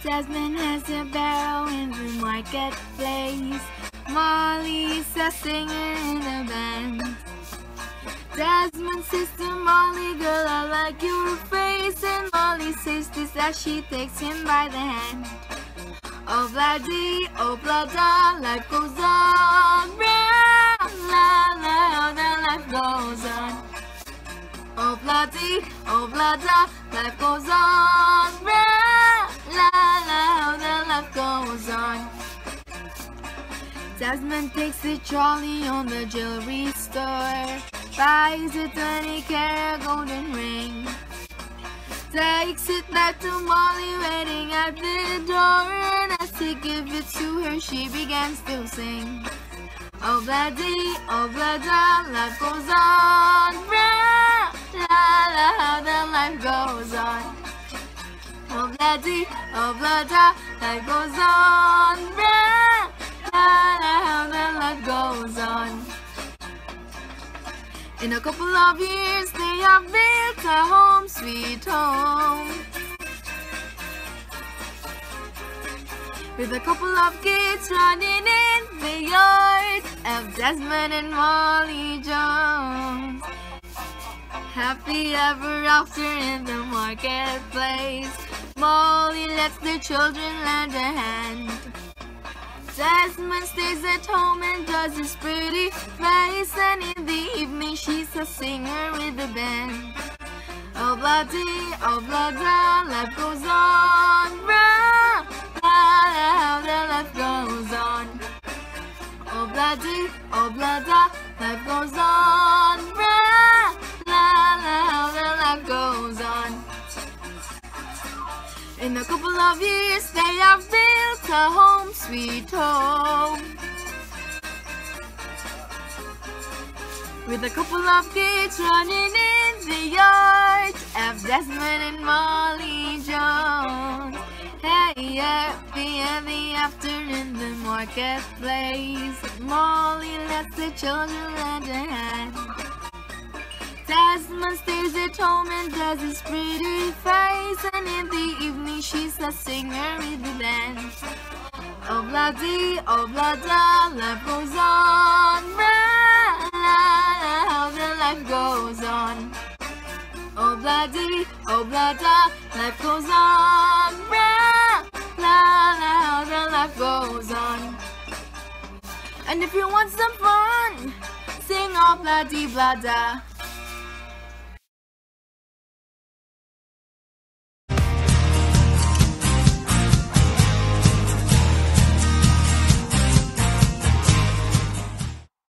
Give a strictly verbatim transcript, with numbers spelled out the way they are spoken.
Jasmine has a barrel in the marketplace. Molly's a singer in a band. Jasmine says to Molly, girl, I like your face. And Molly says this as she takes him by the hand. Obladi, Oblada, life goes on. La la, the life goes on. Obladi, Oblada, life goes on. La la, the life goes on. Jasmine takes the trolley on the jewelry store, buys a twenty carat golden ring, takes it back to Molly waiting at the door, and as he gives it to her she begins to sing. Obladi, Oblada, life goes on. La la, the life goes on. Obladi, Oblada, life goes on. La la, the life goes on. In a couple of years they have built a home sweet home, with a couple of kids running in the yard of Jasmine and Molly Jones. Happy ever after in the marketplace, Molly lets the children lend a hand. Jasmine stays at home and does his pretty face, and in the evening she's a singer with the band. Obladi, Oblada, life goes on. La la, the life goes on. Obladi, Oblada, life goes on. La la, the life goes on. In a couple of years they have built a home sweet home, with a couple of kids running in the yard of Jasmine and Molly Jones. Hey, happy ever after in the marketplace, Molly lets the children lend a hand. Jasmine stays at home and does his pretty face, and in the evening she's a singer with the band. Obladi, Oblada, life goes on. La la, how the life goes on. Obladi, Oblada, life goes on. La la, how the life goes on. And if you want some fun, sing Obladi Blada.